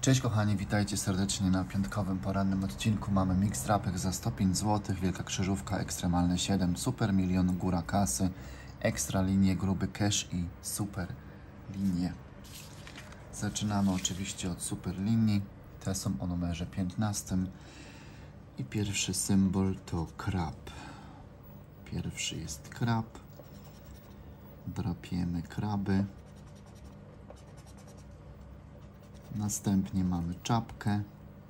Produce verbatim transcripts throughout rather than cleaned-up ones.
Cześć kochani, witajcie serdecznie na piątkowym porannym odcinku. Mamy mix trapek za sto pięć złotych, wielka krzyżówka, ekstremalne siedem, super milion, góra kasy, ekstra linie, gruby cash i super linie. Zaczynamy oczywiście od super linii, te są o numerze piętnastym i pierwszy symbol to krab. Pierwszy jest krab, drapiemy kraby. Następnie mamy czapkę,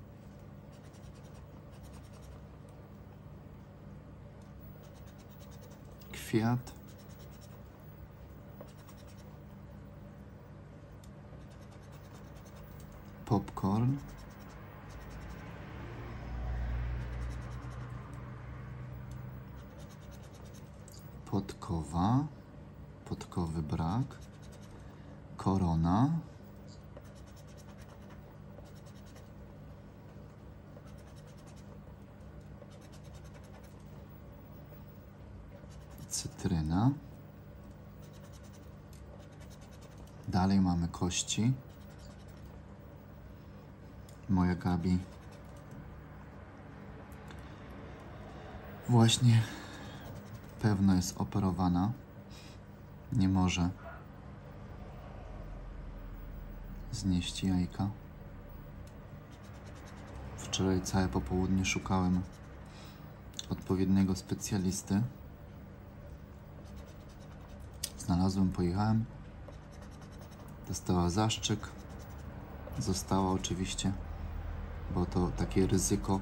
kwiat, popcorn, podkowa, podkowy brak, korona, cytryna. Dalej mamy kości. Moja Gabi właśnie pewno jest operowana. Nie może znieść jajka. Wczoraj całe popołudnie szukałem odpowiedniego specjalisty. Znalazłem, pojechałem, dostała zaszczyk, została oczywiście, bo to takie ryzyko.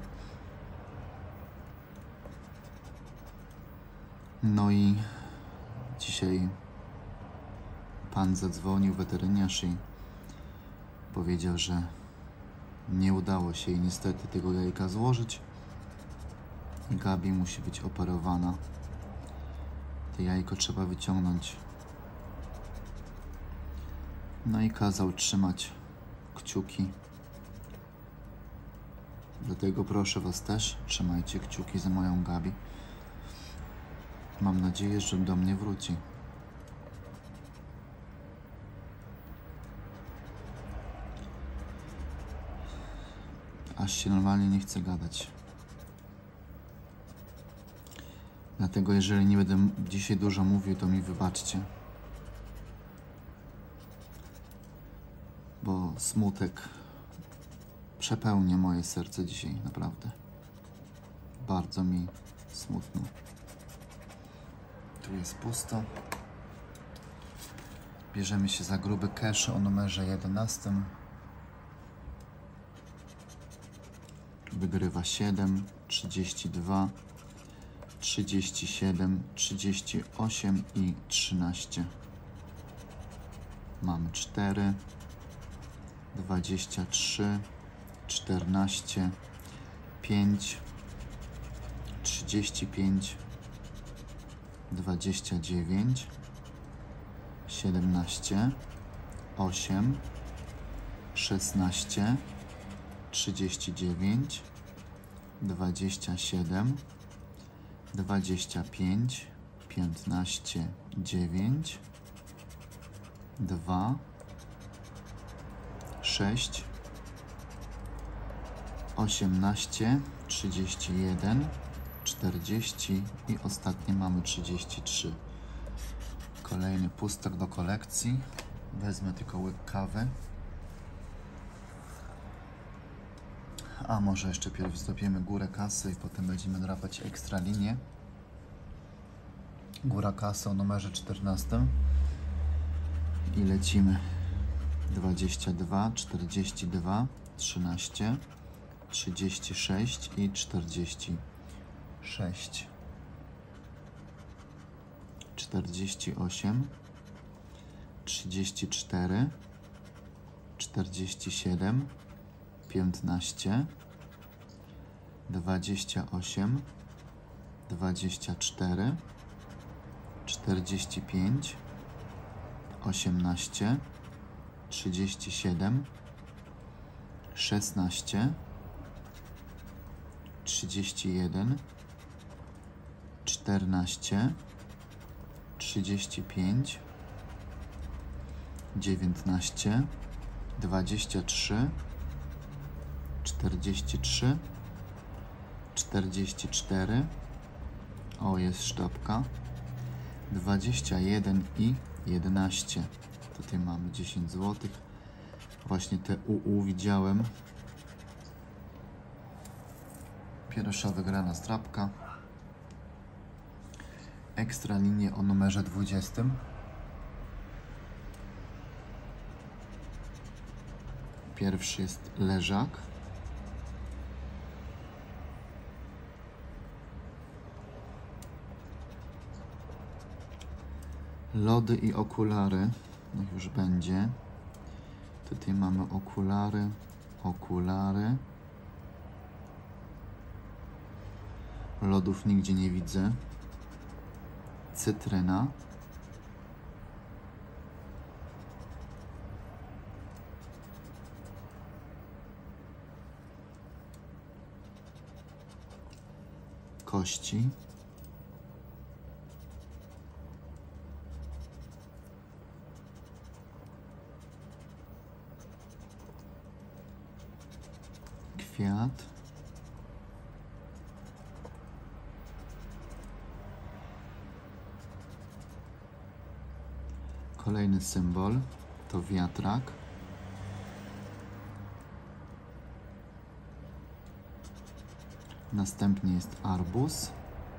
No i dzisiaj pan zadzwonił, weteryniarz, i powiedział, że nie udało się jej niestety tego jajka złożyć i Gabi musi być operowana. To jajko trzeba wyciągnąć. No i kazał trzymać kciuki. Dlatego proszę was też, trzymajcie kciuki za moją Gabi. Mam nadzieję, że do mnie wróci. Aż się normalnie nie chce gadać. Dlatego jeżeli nie będę dzisiaj dużo mówił, to mi wybaczcie. Bo smutek przepełnia moje serce dzisiaj, naprawdę. Bardzo mi smutno. Tu jest pusto. Bierzemy się za gruby cash o numerze jedenastym. Wygrywa siedem, trzydzieści dwa, trzydzieści siedem, trzydzieści osiem i trzynaście. Mamy cztery, dwadzieścia trzy, czternaście, pięć, trzydzieści pięć, dwadzieścia dziewięć, siedemnaście, osiem, szesnaście, trzydzieści dziewięć, dwadzieścia siedem, dwadzieścia pięć, piętnaście, dziewięć, dwa, sześć, osiemnaście, trzydzieści jeden, czterdzieści i ostatnie mamy trzydzieści trzy. Kolejny pustek do kolekcji. Wezmę tylko łyk kawy. A może jeszcze pierw zdobiemy górę kasy i potem będziemy drapać ekstra linię. Góra kasy o numerze czternastym. I lecimy. dwadzieścia dwa, czterdzieści dwa, trzynaście, trzydzieści sześć i czterdzieści sześć. czterdzieści osiem, trzydzieści cztery, czterdzieści siedem, piętnaście, dwadzieścia osiem, dwadzieścia cztery, czterdzieści pięć, osiemnaście, trzydzieści siedem, szesnaście, trzydzieści jeden, czternaście, trzydzieści pięć, dziewiętnaście, dwadzieścia trzy, czterdzieści trzy, czterdzieści cztery, o jest sztabka, dwadzieścia jeden i jedenaście. Tutaj mamy dziesięć złotych. Właśnie te U U widziałem. Pierwsza wygrana strapka. Ekstra linie o numerze dwudziestym. Pierwszy jest leżak. Lody i okulary. Niech już będzie. Tutaj mamy okulary, okulary. Lodów nigdzie nie widzę. Cytryna. Kości. Kwiat. Kolejny symbol to wiatrak. Następnie jest arbuz.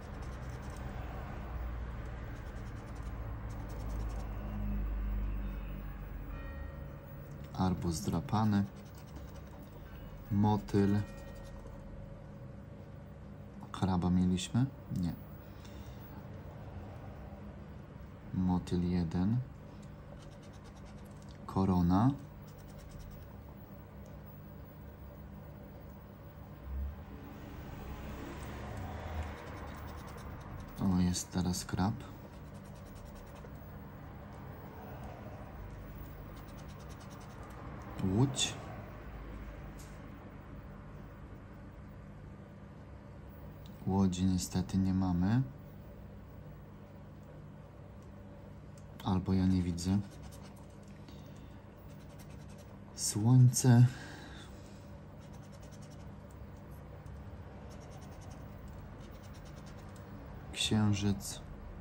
Arbuz zdrapany. Motyl. Kraba mieliśmy? Nie. Motyl jeden. Korona. O, jest teraz krab. Łódź. Łodzi niestety nie mamy. Albo ja nie widzę. Słońce. Księżyc.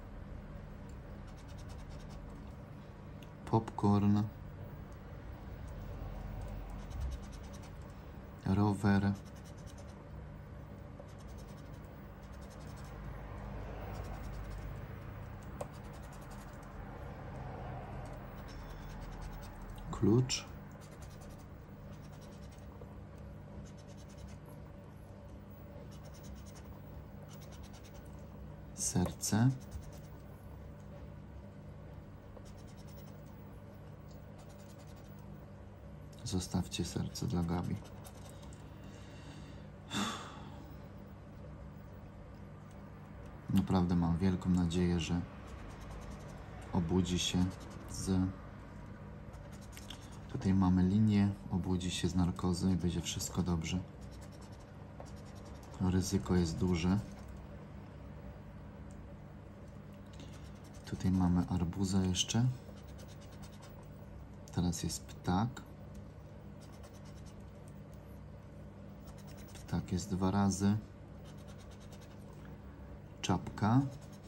Popcorn. Rower. Klucz. Serce. Zostawcie serce dla Gabi. Naprawdę mam wielką nadzieję, że obudzi się z... Tutaj mamy linię, obudzi się z narkozy i będzie wszystko dobrze. Ryzyko jest duże. Tutaj mamy arbuza jeszcze. Teraz jest ptak. Ptak jest dwa razy. Czapka.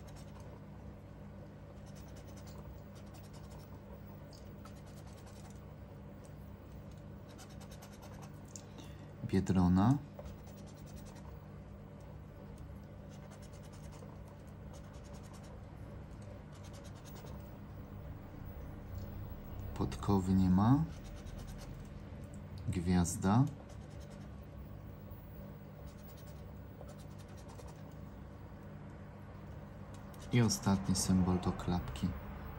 Biedrona. Podkowy nie ma. Gwiazda. I ostatni symbol to klapki.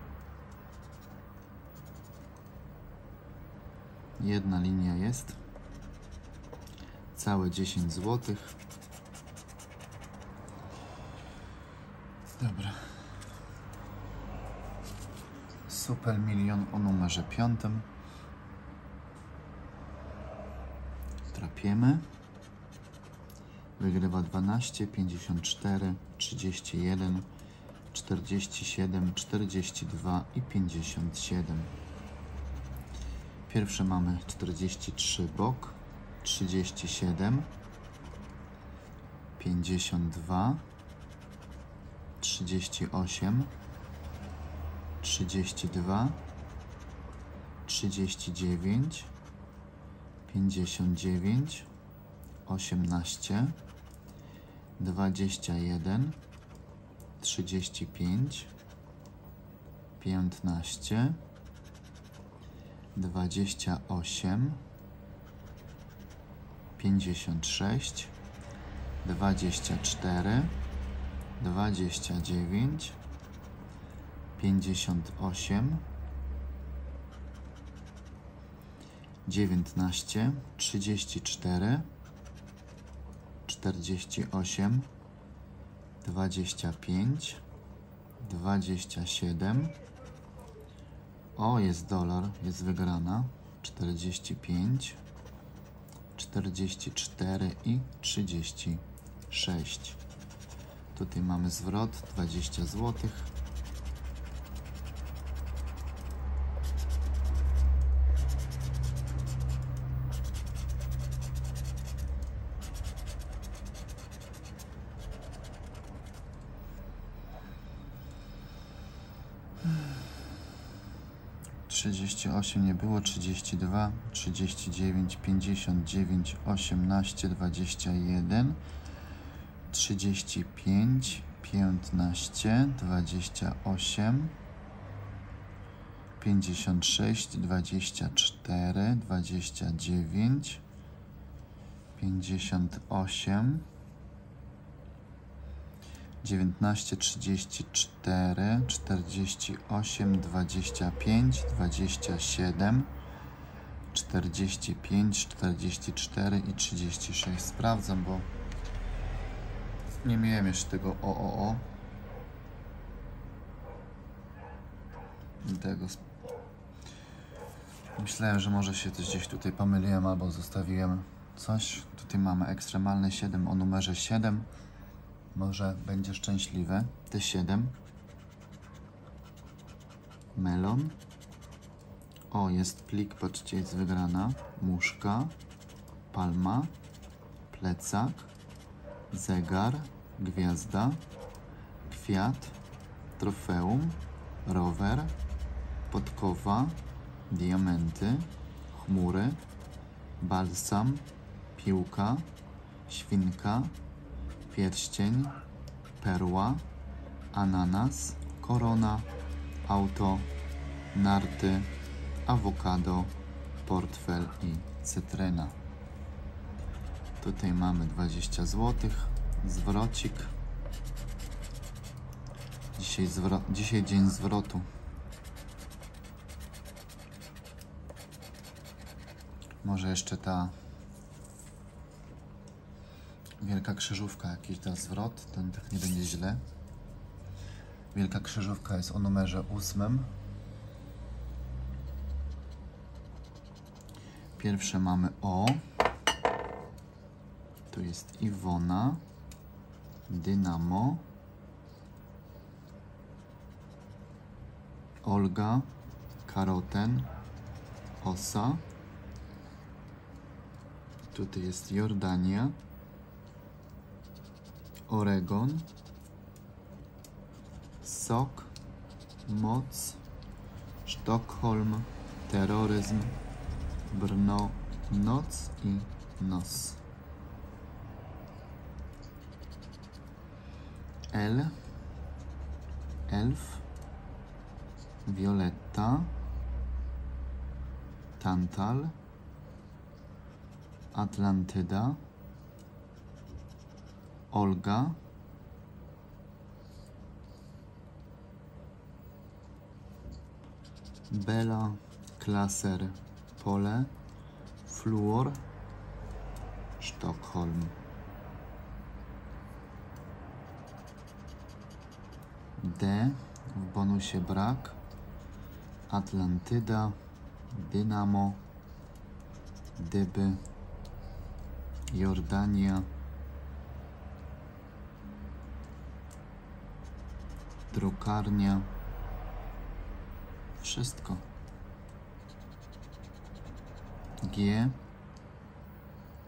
Jedna linia jest. Całe dziesięć złotych. Dobra. Super milion o numerze piątym. Trapiemy. Wygrywa dwanaście, pięćdziesiąt cztery, trzydzieści jeden, czterdzieści siedem, czterdzieści dwa i pięćdziesiąt siedem. Pierwsze mamy czterdzieści trzy bok. trzydzieści siedem, pięćdziesiąt dwa, trzydzieści osiem, trzydzieści dwa, trzydzieści dziewięć, pięćdziesiąt dziewięć, osiemnaście, dwadzieścia jeden, trzydzieści pięć, piętnaście, dwadzieścia osiem, pięćdziesiąt sześć, dwadzieścia cztery, dwadzieścia dziewięć, pięćdziesiąt osiem, dziewiętnaście, trzydzieści cztery, czterdzieści osiem, dwadzieścia pięć, dwadzieścia siedem. O, jest dolar, jest wygrana. czterdzieści pięć, czterdzieści cztery i trzydzieści sześć. Tutaj mamy zwrot dwadzieścia złotych. trzydzieści osiem nie było, trzydzieści dwa, trzydzieści dziewięć, pięćdziesiąt dziewięć, osiemnaście, dwadzieścia jeden, trzydzieści pięć, piętnaście, dwadzieścia osiem, pięćdziesiąt sześć, dwadzieścia cztery, dwadzieścia dziewięć, pięćdziesiąt osiem, dziewiętnaście, trzydzieści cztery, czterdzieści osiem, dwadzieścia pięć, dwadzieścia siedem, czterdzieści pięć, czterdzieści cztery i trzydzieści sześć. Sprawdzam, bo nie miałem jeszcze tego o o o. Tego myślałem, że może się też gdzieś tutaj pomyliłem albo zostawiłem coś. Tutaj mamy ekstremalne siedem o numerze siedem. Może będzie szczęśliwe. T siedem. Melon. O, jest plik, patrzcie, jest wygrana. Muszka. Palma. Plecak. Zegar. Gwiazda. Kwiat. Trofeum. Rower. Podkowa. Diamenty. Chmury. Balsam. Piłka. Świnka. Pierścień, perła, ananas, korona, auto, narty, awokado, portfel i cytryna. Tutaj mamy dwadzieścia złotych, zwrocik. Dzisiaj, zwro dzisiaj dzień zwrotu. Może jeszcze ta wielka krzyżówka, jakiś da zwrot, ten tak nie będzie źle. Wielka krzyżówka jest o numerze ósmym. Pierwsze mamy O. Tu jest Iwona, Dynamo, Olga, Karoten, Osa. Tutaj jest Jordania, Oregon, Sok, Moc, Sztokholm, Terroryzm, Brno, Noc i Nos. L, Elf, Violetta, Tantal, Atlantyda, Olga, Bela, Klaser, Pole, Fluor, Sztokholm. D, w bonusie brak, Atlantyda, Dynamo, Dyby, Jordania, drukarnia, wszystko. G,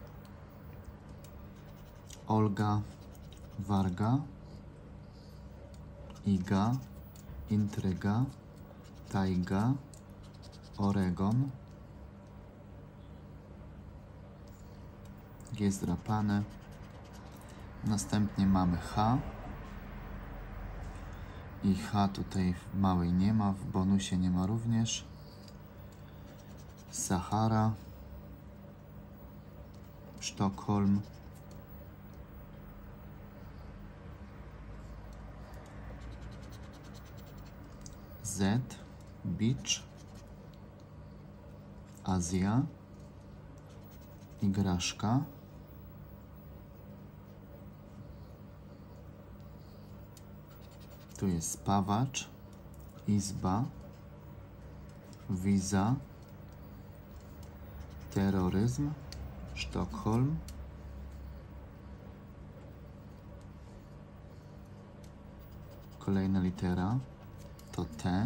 Olga, Warga, Iga, Intryga, Tajga, Oregon, G zdrapane. Następnie mamy H i H tutaj w małej nie ma, w bonusie nie ma również. Sahara, Sztokholm, Z, Beach, Azja, Igraszka, tu jest spawacz, izba, wiza, terroryzm, Sztokholm, kolejna litera to T,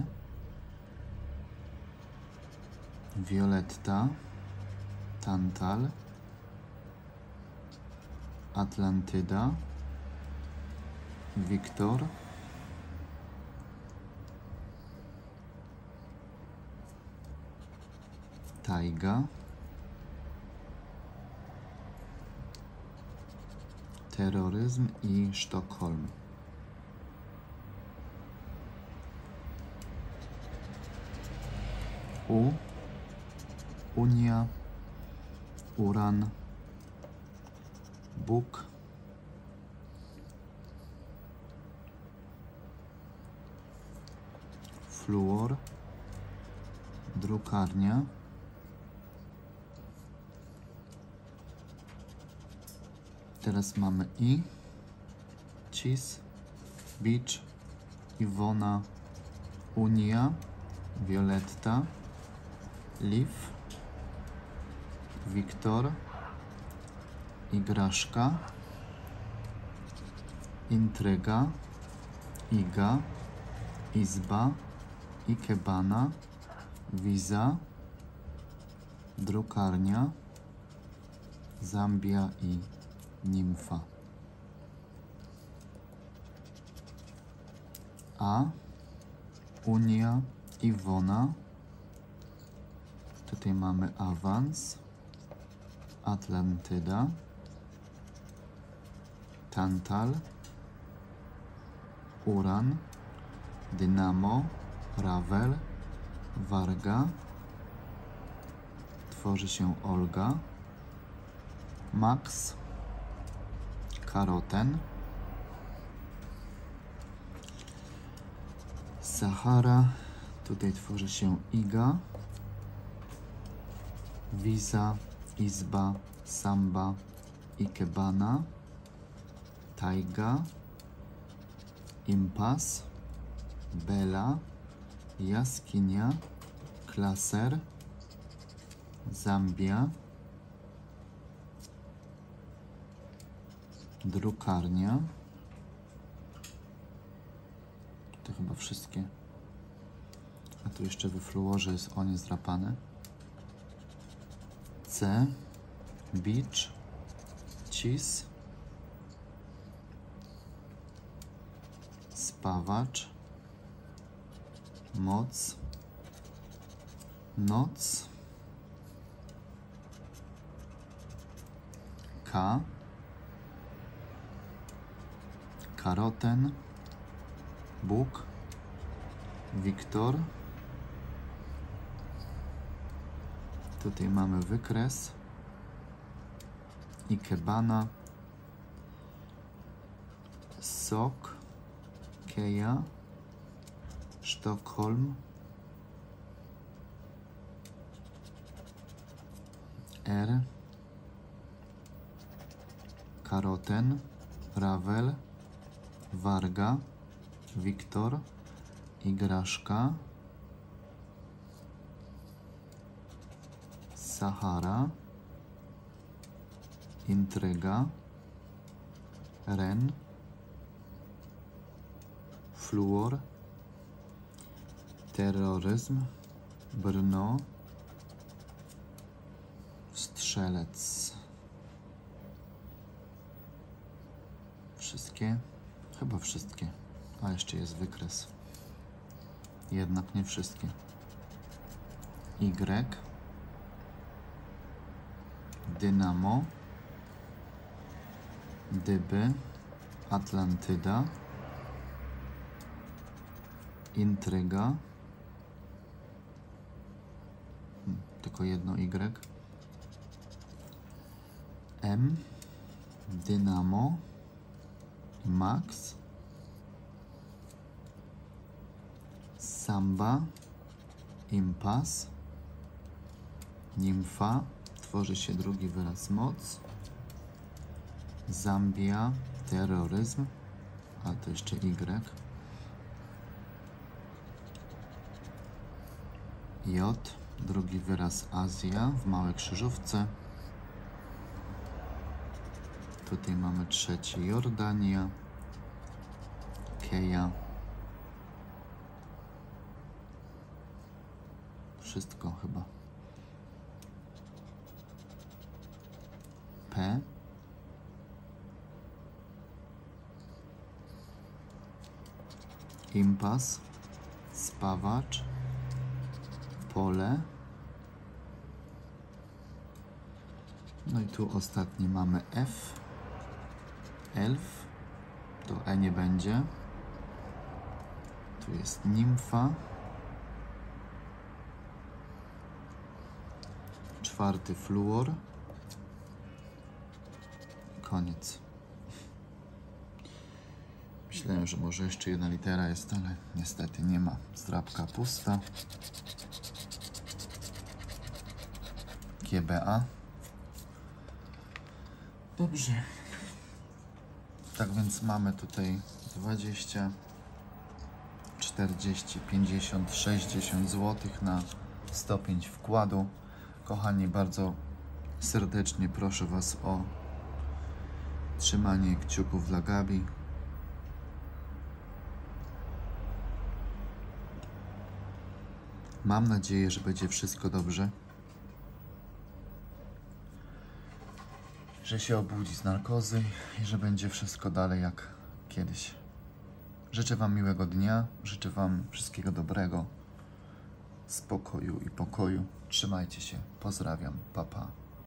Violetta, Tantal, Atlantyda, Wiktor, Tajga, terroryzm i Sztokholm. U, Unia, Uran, Bóg, fluor, drukarnia, teraz mamy I, Cis, Beach, Iwona, Unia, Violetta, Liv, Wiktor, Igraszka, Intryga, Iga, Izba, Ikebana, Wiza, drukarnia, Zambia i Nimfa. A, Unia, Iwona, tutaj mamy awans, Atlantyda, Tantal, Uran, Dynamo, Ravel, Warga, tworzy się Olga, Max, Karoten, Sahara, tutaj tworzy się Iga, Wiza, Izba, Samba, Ikebana, Tajga, Impas, Bela, Jaskinia, Klaser, Zambia, drukarnia. To chyba wszystkie. A tu jeszcze we fluorze jest o nie zdrapane. C, Beach, Cis, spawacz, moc, noc, K, karoten, Bóg, Wiktor. Tutaj mamy wykres, Ikebana, Sok, Keja, Sztokholm, R, karoten, Ravel, Warga, Wiktor, Igraszka, Sahara, Intryga, Ren, fluor, terroryzm, Brno, strzelec. Wszystkie? Chyba wszystkie. A jeszcze jest wykres. Jednak nie wszystkie. Y. Dynamo. Dyby. Atlantyda. Intryga. Hmm, tylko jedno Y. M. Dynamo. Max. Samba. Impas. Nimfa. Tworzy się drugi wyraz moc. Zambia. Terroryzm. A to jeszcze Y. J. Drugi wyraz Azja w małej krzyżówce. Tutaj mamy trzeci Jordania. Keja. Wszystko chyba. P. Impas. Spawacz. Pole. No i tu ostatni mamy F. Elf. To E nie będzie. Tu jest nimfa. Czwarty fluor. Koniec. Myślałem, że może jeszcze jedna litera jest, ale niestety nie ma. Zdrabka pusta. G B A. Dobrze. Tak więc mamy tutaj dwadzieścia, czterdzieści, pięćdziesiąt, sześćdziesiąt złotych na stopień wkładu. Kochani, bardzo serdecznie proszę Was o trzymanie kciuków dla Gabi. Mam nadzieję, że będzie wszystko dobrze. Że się obudzi z narkozy i że będzie wszystko dalej jak kiedyś. Życzę Wam miłego dnia, życzę Wam wszystkiego dobrego, spokoju i pokoju. Trzymajcie się, pozdrawiam, pa pa.